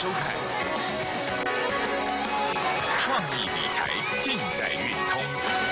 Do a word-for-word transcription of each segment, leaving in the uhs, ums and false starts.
收看创意理财，尽在运通。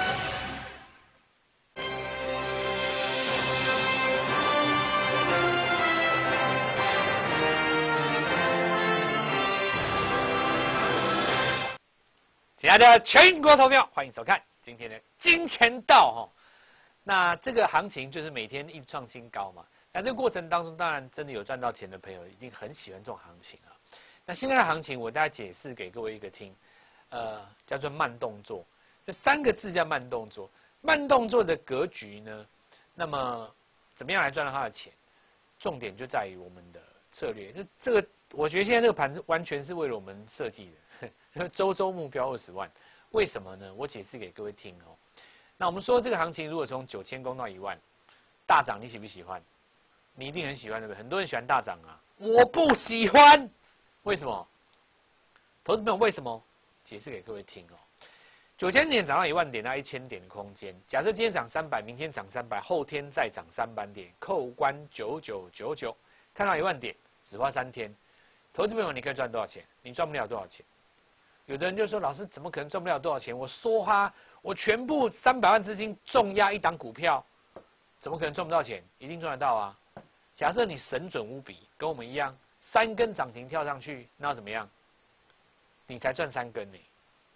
亲爱的全国投票，欢迎收看今天的金钱道哈。那这个行情就是每天一创新高嘛。那这个过程当中，当然真的有赚到钱的朋友，一定很喜欢这种行情啊。那现在的行情，我大概解释给各位一个听，呃，叫做慢动作。这三个字叫慢动作。慢动作的格局呢，那么怎么样来赚到它的钱？重点就在于我们的策略。就这个，我觉得现在这个盘完全是为了我们设计的。周周目标二十万，为什么呢？我解释给各位听哦。那我们说这个行情如果从九千攻到一万，大涨你喜不喜欢？你一定很喜欢，对不对？很多人喜欢大涨啊，我不喜欢。为什么？投资朋友为什么？解释给各位听哦。九千点涨到一万点，到一千点的空间。假设今天涨三百，明天涨三百，后天再涨三百点，扣关九九九九，看到一万点，只花三天。投资朋友，你可以赚多少钱？你赚不了多少钱。有的人就说：“老师，怎么可能赚不了多少钱？我梭哈，我全部三百万资金重压一档股票，怎么可能赚不到钱？一定赚得到啊！假设你神准无比，跟我们一样，三根涨停跳上去，那要怎么样？你才赚三根呢、欸？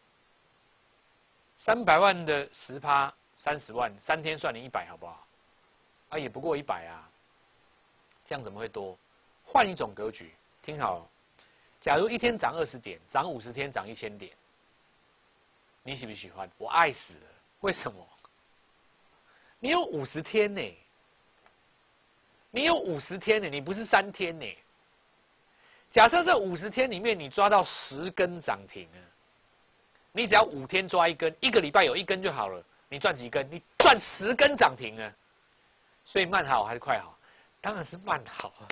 三百万的十趴，三十万，三天算你一百，好不好？啊，也不过一百啊，这样怎么会多？换一种格局，听好了。”假如一天涨二十点，涨五十天涨一千点，你喜不喜欢？我爱死了！为什么？你有五十天呢、欸，你有五十天呢、欸，你不是三天呢、欸。假设这五十天里面你抓到十根涨停啊，你只要五天抓一根，一个礼拜有一根就好了。你赚几根？你赚十根涨停啊！所以慢好还是快好？当然是慢好啊。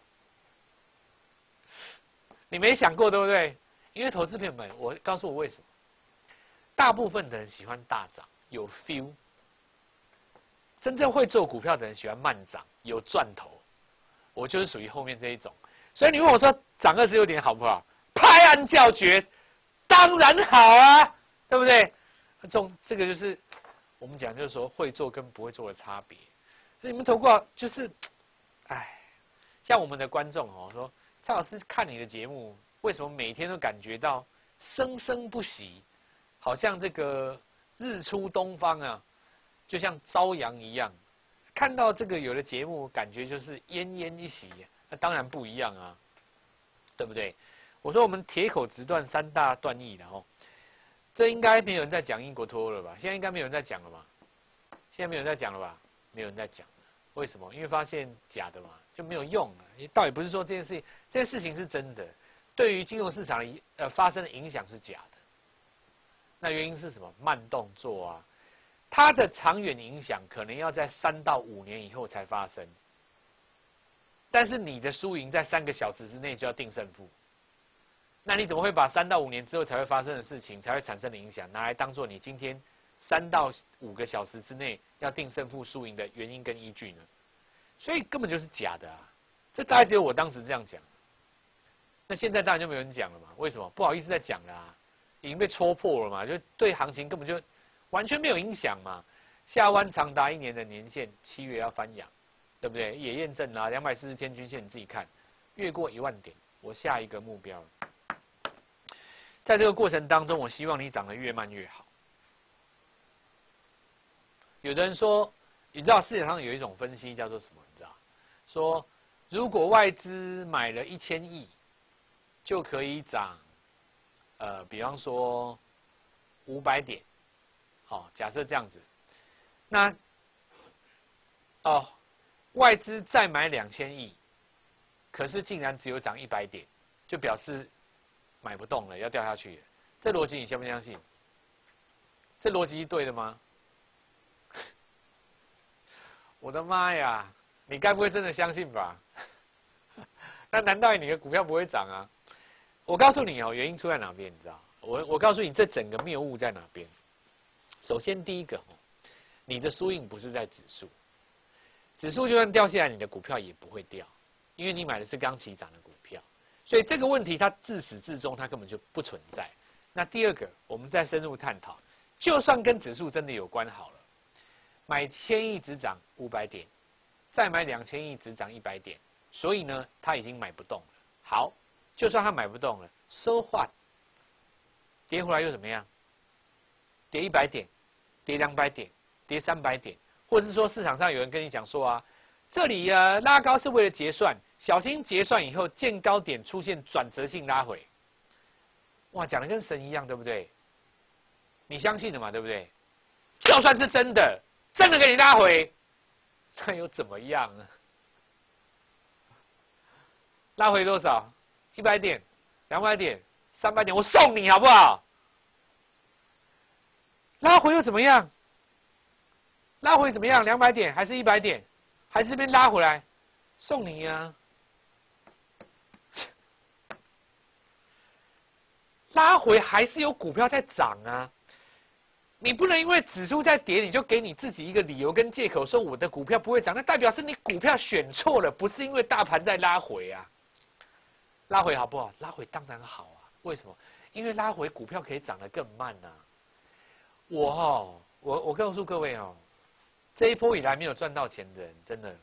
你没想过对不对？因为投资朋友们，我告诉我为什么？大部分的人喜欢大涨，有 feel。真正会做股票的人喜欢慢涨，有赚头。我就是属于后面这一种。所以你问我说涨二十六点好不好？拍案叫绝，当然好啊，对不对？这种这个就是我们讲，就是说会做跟不会做的差别。所以你们投过就是，哎，像我们的观众哦说。蔡老师看你的节目，为什么每天都感觉到生生不息，好像这个日出东方啊，就像朝阳一样。看到这个有的节目，感觉就是奄奄一息，那当然不一样啊，对不对？我说我们铁口直断三大断义的哦，这应该没有人在讲英国脱欧了吧？现在应该没有人在讲了吧？现在没有人在讲了吧？没有人在讲了，为什么？因为发现假的嘛，就没有用了。倒也不是说这件事情。这件事情是真的，对于金融市场的呃发生的影响是假的。那原因是什么？慢动作啊，它的长远影响可能要在三到五年以后才发生。但是你的输赢在三个小时之内就要定胜负，那你怎么会把三到五年之后才会发生的事情才会产生的影响拿来当做你今天三到五个小时之内要定胜负输赢的原因跟依据呢？所以根本就是假的啊！这大概只有我当时这样讲。那现在当然就没有人讲了嘛？为什么？不好意思再讲了啊，已经被戳破了嘛，就对行情根本就完全没有影响嘛。下弯长达一年的年线，七月要翻阳，对不对？也验证了啊，两百四十天均线，你自己看，越过一万点，我下一个目标了。在这个过程当中，我希望你涨得越慢越好。有的人说，你知道市场上有一种分析叫做什么？你知道？说如果外资买了一千亿。就可以涨，呃，比方说五百点，好、哦，假设这样子，那哦，外资再买两千亿，可是竟然只有涨一百点，就表示买不动了，要掉下去了。这逻辑你相不相信？这逻辑是对的吗？我的妈呀，你该不会真的相信吧？那难道你的股票不会涨啊？我告诉你哦，原因出在哪边？你知道？我我告诉你，这整个谬误在哪边？首先，第一个哦，你的输赢不是在指数，指数就算掉下来，你的股票也不会掉，因为你买的是刚起涨的股票。 所以这个问题它自始至终它根本就不存在。那第二个，我们再深入探讨，就算跟指数真的有关好了，买千亿只涨五百点，再买两千亿只涨一百点，所以呢，他已经买不动了。好，就算他买不动了 ，so what？ 跌回来又怎么样？跌一百点，跌两百点，跌三百点，或者是说市场上有人跟你讲说啊，这里啊拉高是为了结算，小心结算以后见高点出现转折性拉回。哇，讲的跟神一样，对不对？你相信了嘛，对不对？就算是真的，真的给你拉回，那又怎么样呢？拉回多少？一百点、两百点、三百点，我送你好不好？拉回又怎么样？拉回怎么样？两百点还是一百点？还是这边拉回来？送你啊！拉回还是有股票在涨啊！你不能因为指数在跌，你就给你自己一个理由跟借口说我的股票不会涨，那代表是你股票选错了，不是因为大盘在拉回啊。拉回好不好？拉回当然好啊！为什么？因为拉回股票可以涨得更慢啊。我哦，我我告诉各位哦，这一波以来没有赚到钱的人，真的，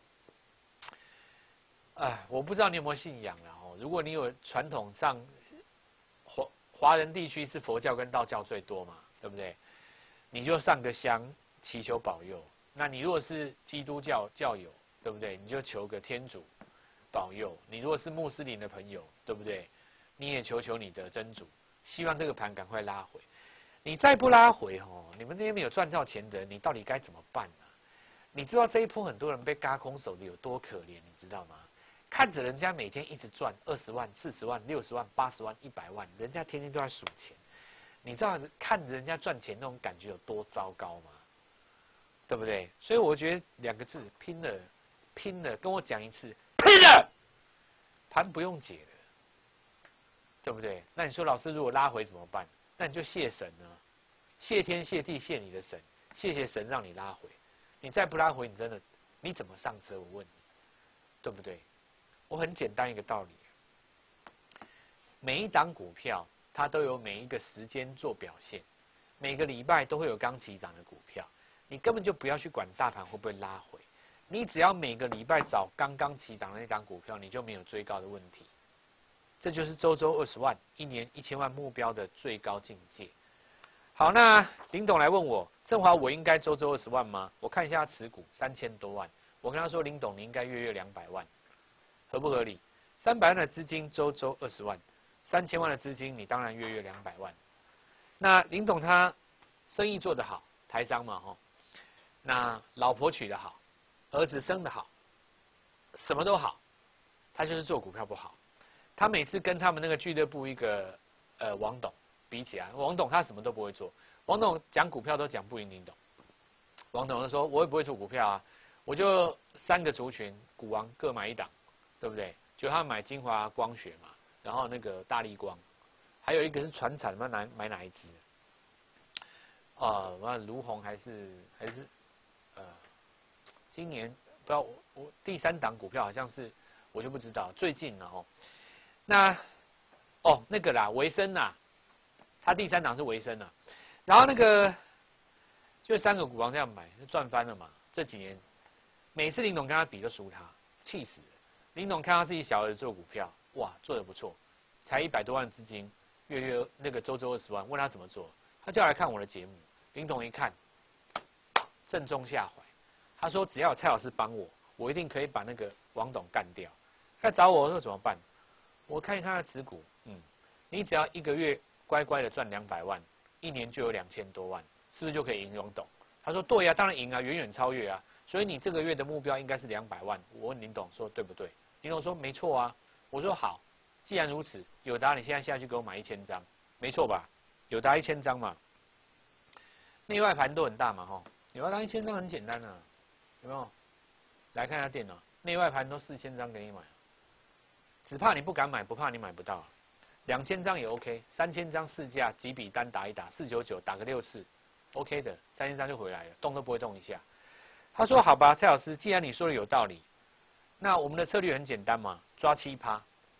哎，我不知道你有没有信仰了哦。如果你有传统上华华人地区是佛教跟道教最多嘛，对不对？你就上个香祈求保佑。那你如果是基督教教友，对不对？你就求个天主保佑。你如果是穆斯林的朋友，对不对？你也求求你的真主，希望这个盘赶快拉回。你再不拉回哦，你们那些没有赚到钱的人，你到底该怎么办啊？你知道这一波很多人被嘎空手的有多可怜，你知道吗？看着人家每天一直赚二十万、四十万、六十万、八十万、一百万，人家天天都在数钱，你知道看着人家赚钱那种感觉有多糟糕吗？对不对？所以我觉得两个字：拼了，拼了！跟我讲一次，拼了！盘不用解了，对不对？那你说老师如果拉回怎么办？那你就谢神啊，谢天谢地谢你的神，谢谢神让你拉回。你再不拉回，你真的你怎么上车？我问你，对不对？我很简单一个道理，每一档股票它都有每一个时间做表现，每个礼拜都会有刚起涨的股票，你根本就不要去管大盘会不会拉回，你只要每个礼拜找刚刚起涨的那档股票，你就没有追高的问题。这就是周周二十万，一年一千万目标的最高境界。好，那林董来问我，正华我应该周周二十万吗？我看一下他持股三千多万，我跟他说，林董你应该月月两百万，合不合理？三百万的资金周周二十万，三千万的资金你当然月月两百万。那林董他生意做得好，台商嘛吼，那老婆娶得好，儿子生得好，什么都好，他就是做股票不好。他每次跟他们那个俱乐部一个呃王董比起来，王董他什么都不会做，王董讲股票都讲不赢林董。王董就说：“我也不会做股票啊，我就三个族群，股王各买一档，对不对？就他买金华光学嘛，然后那个大立光，还有一个是传产，买哪买哪一支？啊、呃，那卢鸿还是还是呃，今年不知道我我第三档股票好像是我就不知道，最近了哦。”那，哦，那个啦，维生啦，他第三档是维生啦，然后那个就三个股王这样买，就赚翻了嘛。这几年，每次林董跟他比都输他，气死了。林董看到自己小儿子做股票，哇，做得不错，才一百多万资金，月月那个周周二十万，问他怎么做，他就来看我的节目。林董一看，正中下怀，他说只要有蔡老师帮我，我一定可以把那个王董干掉。他找我说怎么办？我看一看他的持股，嗯，你只要一个月乖乖的赚两百万，一年就有两千多万，是不是就可以赢王董？他说对呀、啊，当然赢啊，远远超越啊。所以你这个月的目标应该是两百万。我问林董说对不对？林董说没错啊。我说好，既然如此，友达你现在下去给我买一千张，没错吧？友达一千张嘛，内外盘都很大嘛，吼，友达一千张很简单啊，有没有？来看一下电脑，内外盘都四千张给你买。只怕你不敢买，不怕你买不到。两千张也 OK， 三千张市价几笔单打一打，四九九打个六次 ，OK 的，三千张就回来了，动都不会动一下。他说：“好吧，蔡老师，既然你说的有道理，那我们的策略很简单嘛，抓七趴，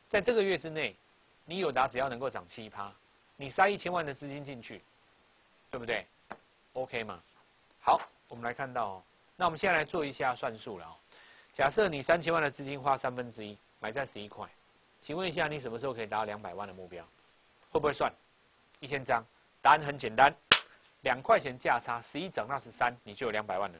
在这个月之内，你友达只要能够涨七趴，你塞一千万的资金进去，对不对 ？OK 嘛？好，我们来看到哦，那我们现在来做一下算术了哦。假设你三千万的资金花三分之一，买在十一块，请问一下，你什么时候可以达到两百万的目标？会不会算？一千张，答案很简单，两块钱价差，十一涨到十三，你就有两百万了。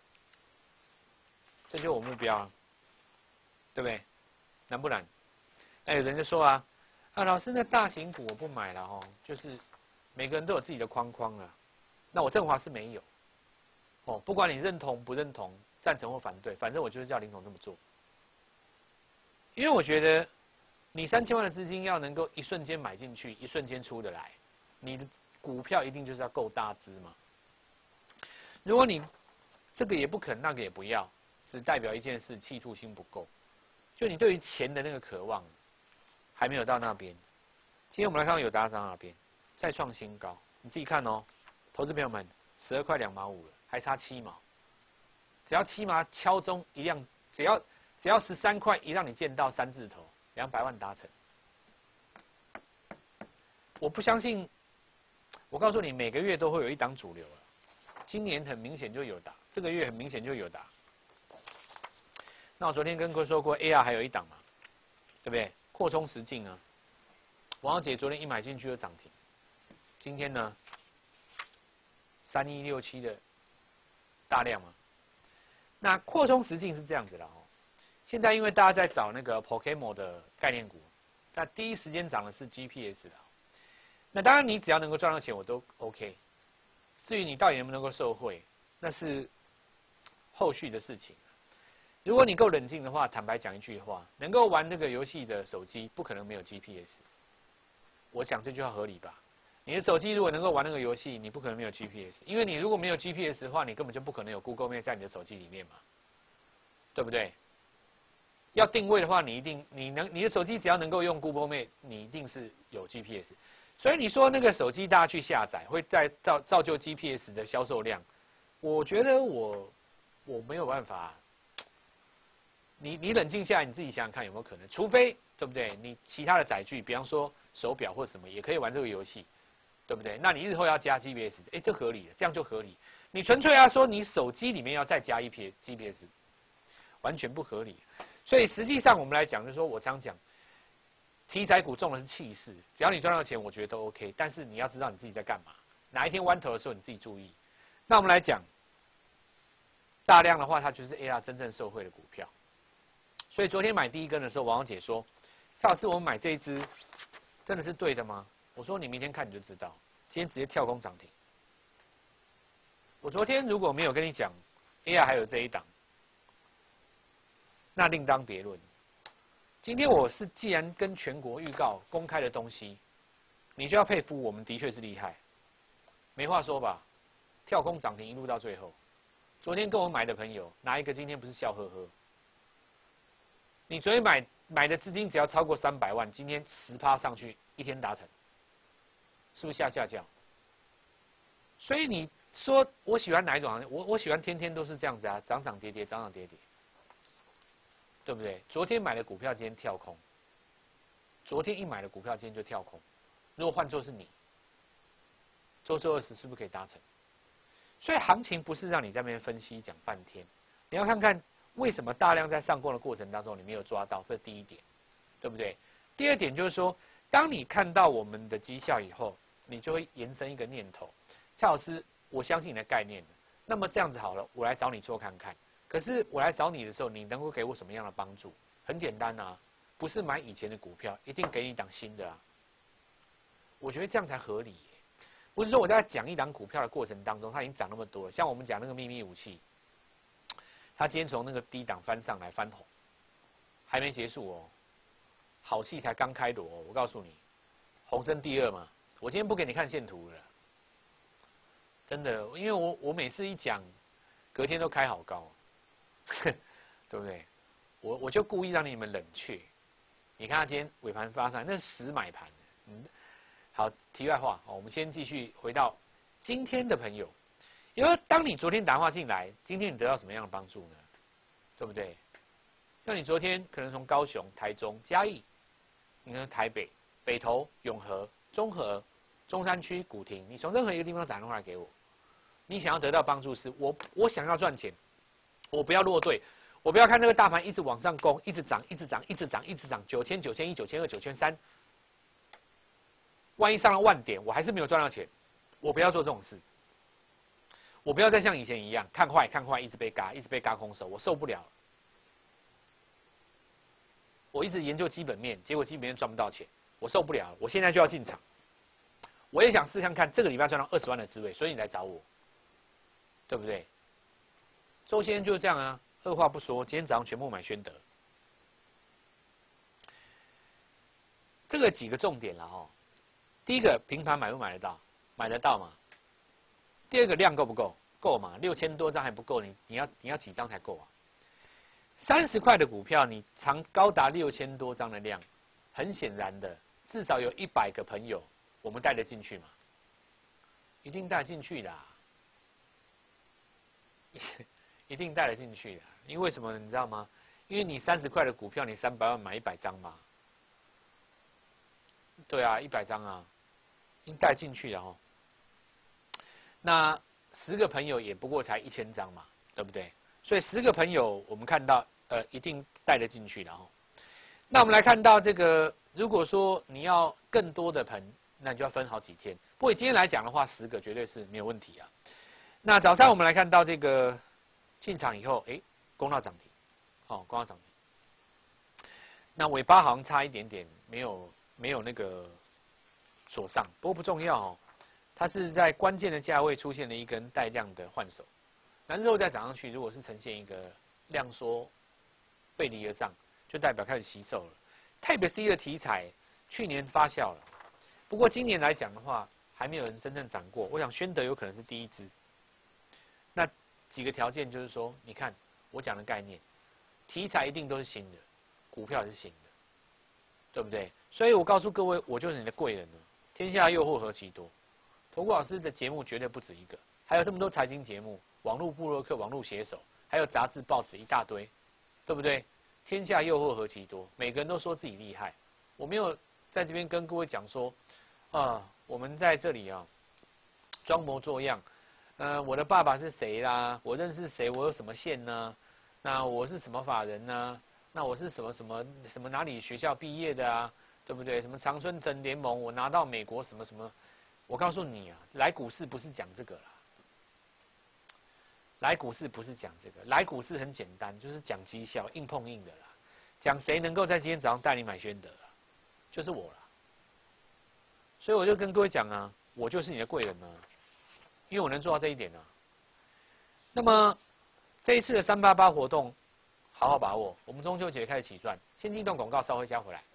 这就是我目标啊，对不对？难不难？那有人就说啊，啊老师，那大型股我不买了哦，就是每个人都有自己的框框啊。那我振华是没有，哦，不管你认同不认同，赞成或反对，反正我就是叫林总这么做。因为我觉得，你三千万的资金要能够一瞬间买进去，一瞬间出得来，你的股票一定就是要够大支嘛。如果你这个也不肯，那个也不要，只代表一件事：企图心不够。就你对于钱的那个渴望，还没有到那边。今天我们来看到友达涨哪边，再创新高。你自己看哦，投资朋友们，十二块两毛五了，还差七毛。只要七毛敲中一样，只要只要十三块一让你见到三字头，两百万达成。我不相信，我告诉你，每个月都会有一档主流了。今年很明显就有达，这个月很明显就有达。那我昨天跟各位说过 ，A R 还有一档嘛，对不对？扩充实境啊，王小姐昨天一买进去就涨停，今天呢，三一六七的大量嘛。那扩充实境是这样子的哦，现在因为大家在找那个 Pokemon 的概念股，那第一时间涨的是 G P S 的。那当然，你只要能够赚到钱，我都 OK。至于你到底能不能够受惠，那是后续的事情。如果你够冷静的话，坦白讲一句话，能够玩这个游戏的手机，不可能没有 G P S。我讲这句话合理吧？你的手机如果能够玩那个游戏，你不可能没有 G P S， 因为你如果没有 G P S 的话，你根本就不可能有 Google Map 在你的手机里面嘛，对不对？要定位的话，你一定你能你的手机只要能够用 Google Map， 你一定是有 G P S。所以你说那个手机大家去下载，会在造造就 G P S 的销售量，我觉得我我没有办法。你你冷静下来，你自己想想看有没有可能？除非对不对？你其他的载具，比方说手表或什么，也可以玩这个游戏，对不对？那你日后要加 G P S， 哎，这合理的，这样就合理。你纯粹要说你手机里面要再加一撇 G P S， 完全不合理。所以实际上我们来讲，就是说我常讲。题材股中的是气势，只要你赚到钱，我觉得都 OK。但是你要知道你自己在干嘛，哪一天弯头的时候你自己注意。那我们来讲，大量的话，它就是 A R 真正受惠的股票。所以昨天买第一根的时候，王小姐说：“蔡老师，我们买这一支真的是对的吗？”我说：“你明天看你就知道。”今天直接跳空涨停。我昨天如果没有跟你讲 A R 还有这一档，那另当别论。今天我是既然跟全国预告公开的东西，你就要佩服我们的确是厉害，没话说吧？跳空涨停一路到最后，昨天跟我买的朋友哪一个今天不是笑呵呵？你昨天买买的资金只要超过三百万，今天十趴上去，一天达成，是不是下下降？所以你说我喜欢哪一种行业？我我喜欢天天都是这样子啊，涨涨跌跌，涨涨跌跌。对不对？昨天买的股票，今天跳空。昨天一买的股票，今天就跳空。如果换作是你，周周二十是不是可以达成？所以行情不是让你在那边分析讲半天，你要看看为什么大量在上攻的过程当中你没有抓到，这是第一点，对不对？第二点就是说，当你看到我们的绩效以后，你就会延伸一个念头：蔡老师，我相信你的概念，那么这样子好了，我来找你做看看。可是我来找你的时候，你能够给我什么样的帮助？很简单啊，不是买以前的股票，一定给你一档新的啊。我觉得这样才合理耶。不是说我在讲一档股票的过程当中，它已经涨那么多了。像我们讲那个秘密武器，它今天从那个低档翻上来翻红，还没结束哦，好戏才刚开锣哦。我告诉你，红升第二嘛。我今天不给你看线图了，真的，因为我我每次一讲，隔天都开好高。对不对？我我就故意让你们冷却。你看它今天尾盘发上，那是死买盘。嗯，好，题外话，我们先继续回到今天的朋友。因为当你昨天打电话进来，今天你得到什么样的帮助呢？对不对？像你昨天可能从高雄、台中、嘉义， 你看台北、北投、永和、中和、中山区、古亭，你从任何一个地方打电话来给我，你想要得到帮助是，我我想要赚钱，我不要落队，我不要看那个大盘一直往上攻，一直涨，一直涨，一直涨，一直涨，九千、九千一、九千二、九千三，万一上了万点，我还是没有赚到钱，我不要做这种事。我不要再像以前一样看坏看坏，一直被嘎，一直被嘎空手，我受不了。我一直研究基本面，结果基本面赚不到钱，我受不了。我现在就要进场，我也想试看看这个礼拜赚到二十万的滋味，所以你来找我，对不对？周先生就是这样啊，二话不说，今天早上全部买宣德。这个几个重点了哈，第一个平盘买不买得到？买得到吗？第二个量够不够？够嘛？六千多张还不够，你你要你要几张才够啊？三十块的股票，你长高达六千多张的量，很显然的，至少有一百个朋友，我们带得进去嘛？一定带进去的、啊，一定带得进去的。因为什么？你知道吗？因为你三十块的股票，你三百万买一百张嘛。对啊，一百张啊，一定带进去的哦。那十个朋友也不过才一千张嘛，对不对？所以十个朋友，我们看到呃，一定带得进去的哦。那我们来看到这个，如果说你要更多的盆，那你就要分好几天。不过今天来讲的话，十个绝对是没有问题啊。那早上我们来看到这个进场以后，哎，攻到涨停，哦，攻到涨停。那尾巴好像差一点点，没有没有那个锁上，不过不重要哦。它是在关键的价位出现了一根带量的换手，那日后再涨上去，如果是呈现一个量缩背离而上，就代表开始吸售了。Type C 的题材去年发酵了，不过今年来讲的话，还没有人真正涨过。我想宣德有可能是第一支。那几个条件就是说，你看我讲的概念，题材一定都是新的，股票也是新的，对不对？所以我告诉各位，我就是你的贵人了。天下诱惑何其多。投顾老师的节目绝对不止一个，还有这么多财经节目、网络部落客、网络写手，还有杂志、报纸一大堆，对不对？天下诱惑何其多，每个人都说自己厉害。我没有在这边跟各位讲说，啊，我们在这里啊，装模作样。呃，我的爸爸是谁啦？我认识谁？我有什么线呢？那我是什么法人呢？那我是什么什么什么哪里学校毕业的啊？对不对？什么常春藤联盟？我拿到美国什么什么？我告诉你啊，来股市不是讲这个啦。来股市不是讲这个，来股市很简单，就是讲绩效，硬碰硬的啦。讲谁能够在今天早上带你买宣德啦，就是我啦。所以我就跟各位讲啊，我就是你的贵人啊，因为我能做到这一点啊。那么这一次的三八八活动，好好把握。我们中秋节开始起赚，先进段广告，稍后加回来。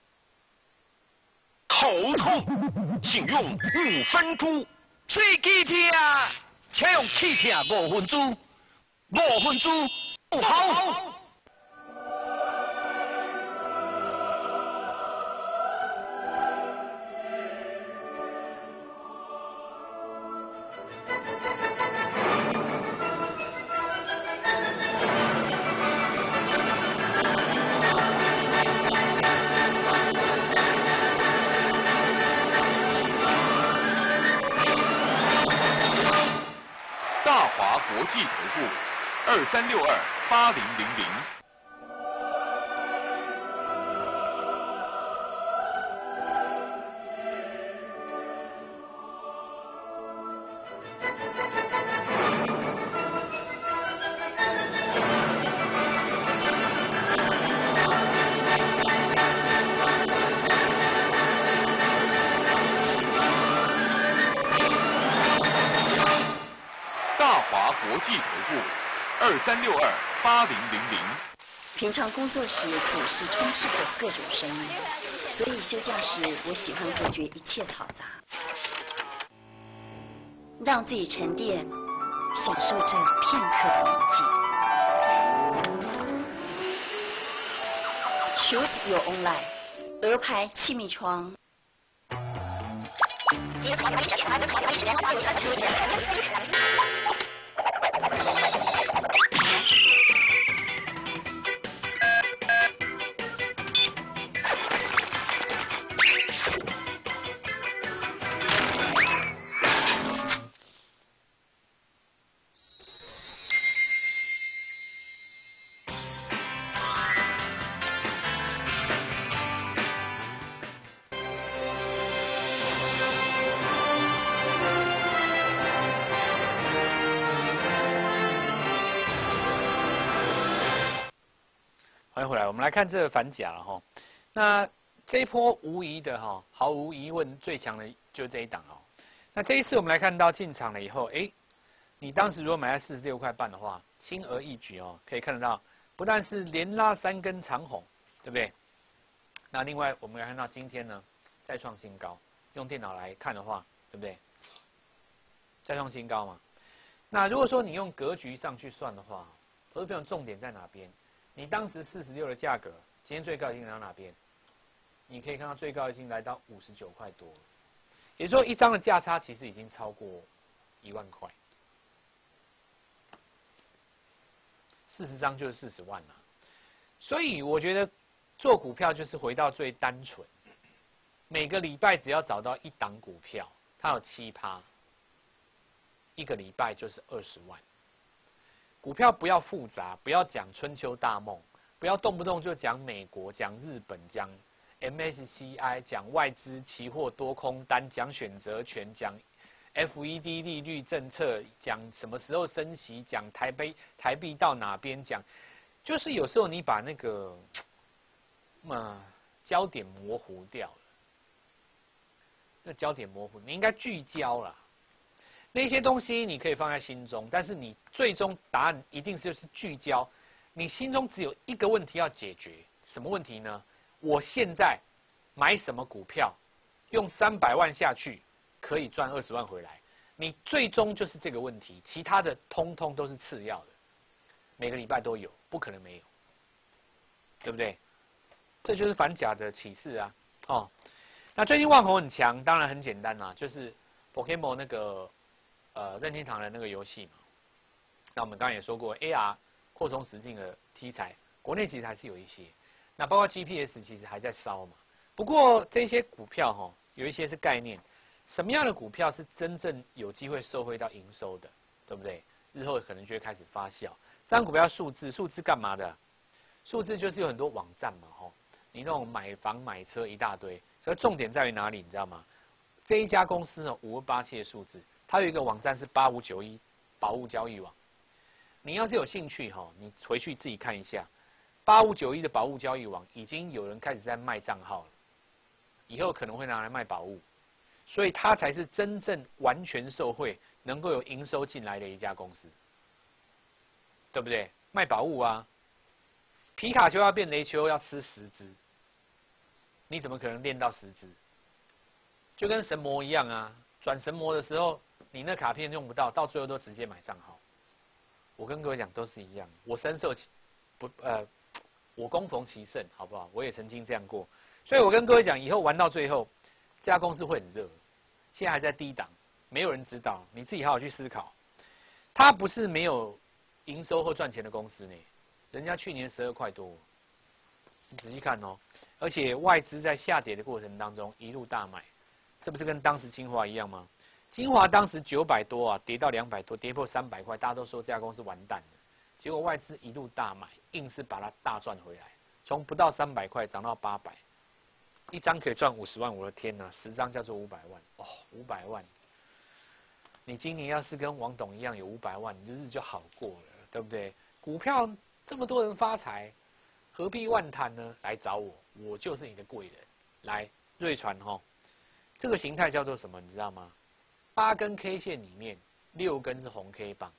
头痛，请用五分猪。 喙齿痛，请用气痛五分猪。五分猪不好。 国际投顾二三六二八零零零。国际投顾二三六二八零零零。 平常工作时总是充斥着各种声音，所以休假时我喜欢隔绝一切嘈杂，让自己沉淀，享受这片刻的宁静。Choose your own life。鹅牌气密窗。 欢回来，我们来看这个反甲了哈。那这一波无疑的哈，毫无疑问最强的就是这一档哦。那这一次我们来看到进场了以后，哎，你当时如果买在四十六块半的话，轻而易举哦，可以看得到，不但是连拉三根长红，对不对？那另外我们来看到今天呢，再创新高，用电脑来看的话，对不对？再创新高嘛。那如果说你用格局上去算的话，投资朋友重点在哪边？你当时四十六的价格，今天最高已经来到哪边？你可以看到最高已经来到五十九块多了，也就是说一张的价差其实已经超过一万块，四十张就是四十万了。所以我觉得做股票就是回到最单纯，每个礼拜只要找到一档股票，它有七趴，一个礼拜就是二十万。股票不要复杂，不要讲春秋大梦，不要动不动就讲美国、讲日本、讲 M S C I、讲外资期货多空单、讲选择权、讲 F E D 利率政策、讲什么时候升息、讲台币台币到哪边讲，就是有时候你把那个嘛焦点模糊掉了，那焦点模糊，你应该聚焦啦。那些东西你可以放在心中，但是你最终答案一定是就是聚焦。你心中只有一个问题要解决，什么问题呢？我现在买什么股票，用三百万下去可以赚二十万回来。你最终就是这个问题，其他的通通都是次要的。每个礼拜都有，不可能没有，对不对？这就是反甲的启示啊！哦，那最近旺宏很强，当然很简单啦，就是 Pokemon 那个。呃，任天堂的那个游戏嘛，那我们刚刚也说过 ，A R 扩充实境的题材，国内其实还是有一些，那包括 G P S 其实还在烧嘛。不过这些股票哈、哦，有一些是概念，什么样的股票是真正有机会受惠到营收的，对不对？日后可能就会开始发酵。这张股票数字，数字干嘛的？数字就是有很多网站嘛，吼，你那种买房买车一大堆，可是重点在于哪里，你知道吗？这一家公司呢，五二八七的数字。它有一个网站是八五九一宝物交易网，你要是有兴趣哈，你回去自己看一下，八五九一的宝物交易网已经有人开始在卖账号了，以后可能会拿来卖宝物，所以它才是真正完全受惠，能够有营收进来的一家公司，对不对？卖宝物啊，皮卡丘要变雷丘要吃十只，你怎么可能练到十只？就跟神魔一样啊，转神魔的时候。你那卡片用不到，到最后都直接买账号。我跟各位讲，都是一样。我深受其不呃，我恭逢其盛，好不好？我也曾经这样过，所以我跟各位讲，以后玩到最后，这家公司会很热。现在还在低档，没有人知道，你自己好好去思考。它不是没有营收或赚钱的公司呢，人家去年十二块多，你仔细看哦。而且外资在下跌的过程当中一路大买，这不是跟当时清华一样吗？精华当时九百多啊，跌到两百多，跌破三百块，大家都说这家公司完蛋了。结果外资一路大买，硬是把它大赚回来，从不到三百块涨到八百，一张可以赚五十万。我的天哪，十张叫做五百万哦，五百万！你今年要是跟王董一样有五百万，你日子就好过了，对不对？股票这么多人发财，何必万谈呢？来找我，我就是你的贵人。来，瑞传哈、哦，这个形态叫做什么？你知道吗？八根 K 线里面，六根是红 K 棒，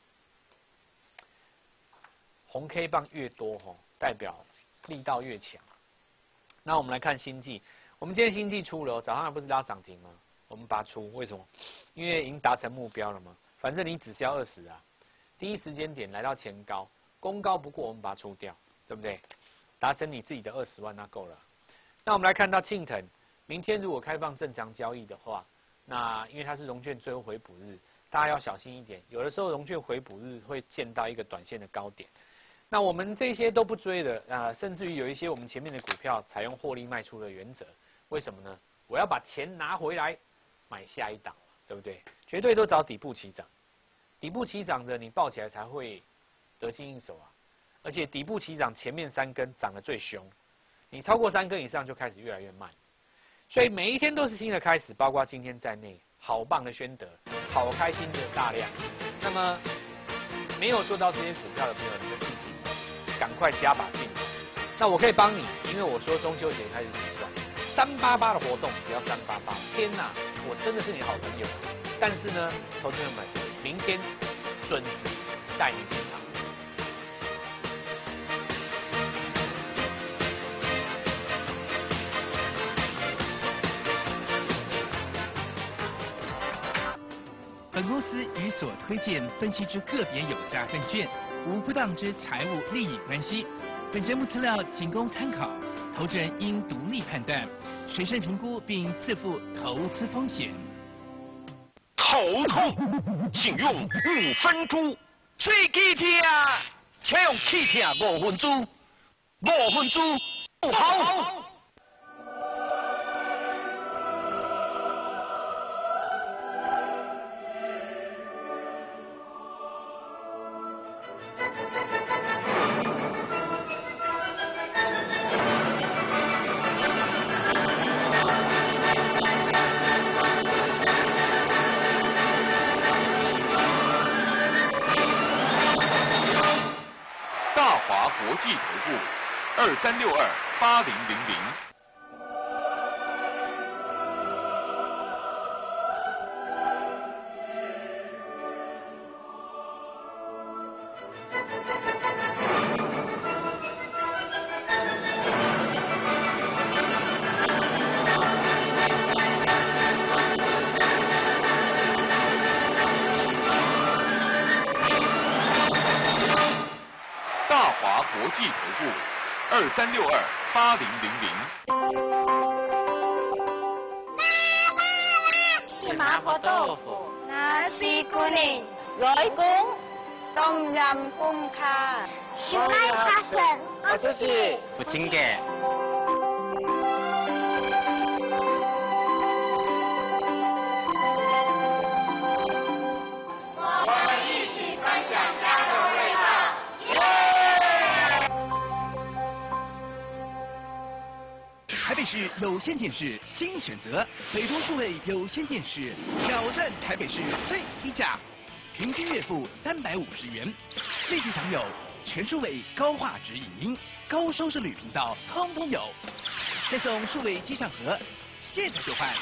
红 K 棒越多吼，代表力道越强。那我们来看星际，我们今天星际出了，早上不是拉涨停吗？我们拔出，为什么？因为已经达成目标了嘛。反正你只需要二十啊，第一时间点来到前高，攻高不过，我们把它出掉，对不对？达成你自己的二十万，那够了。那我们来看到庆腾，明天如果开放正常交易的话。那因为它是融券最后回补日，大家要小心一点。有的时候融券回补日会见到一个短线的高点。那我们这些都不追的啊、呃，甚至于有一些我们前面的股票采用获利卖出的原则。为什么呢？我要把钱拿回来买下一档，对不对？绝对都找底部起涨，底部起涨的你抱起来才会得心应手啊。而且底部起涨前面三根涨得最凶，你超过三根以上就开始越来越慢。所以每一天都是新的开始，包括今天在内，好棒的宣德，好开心的大量。那么没有做到这些股票的朋友，你就自己赶快加把劲， 那我可以帮你，因为我说中秋节开始计算三八八的活动，只要三八八。天哪，我真的是你好朋友。但是呢，投资人们，明天准时带你进场。 本公司与所推荐分析之个别有价证券无不当之财务利益关系。本节目资料仅供参考，投资人应独立判断、审慎评估并自负投资风险。 头痛，请用五分猪。喙齿痛，请用气痛五分猪。五分猪有效。 大华国际投顾二三六二八零零零。大华国际投顾二三六二八零零零。 是麻婆豆腐、nasi kuning、ရို公、ต้มยำกุ้งค่ะ Shulai Hassan、 我自己。 不清嘅。 台北市有线电视新选择，北都数位有线电视挑战台北市最低价，平均月付三百五十元，立即享有全数位高画质影音、高收视率频道，通通有，再送数位机上盒，现在就换。